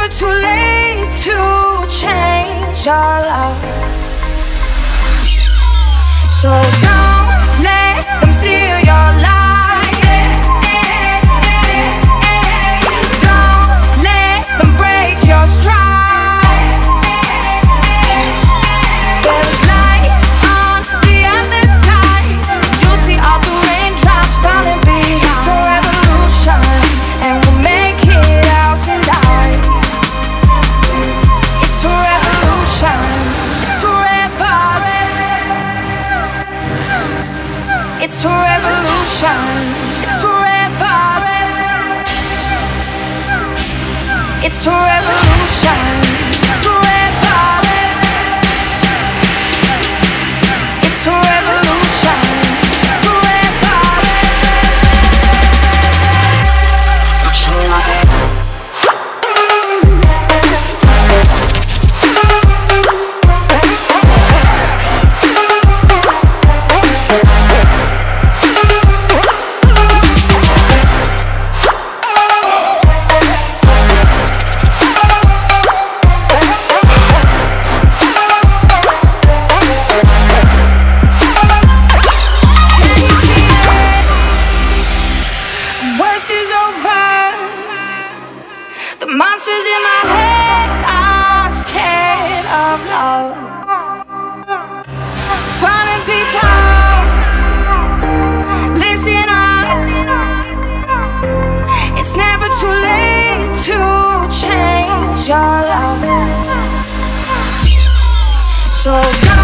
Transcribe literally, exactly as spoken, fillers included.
too late to change our love. So don't let them steal your life. Don't let them break your stride. There's light on the other side. You'll see all the raindrops falling behind. It's a revolution, and we'll make it out tonight. It's a revolution. It's a revolution. It's a revolution. It's a revolution. It's a revolution. It's a revolution. It's a revolution. It's a monsters in my head are scared of love. Falling people, listen up. It's never too late to change your love. So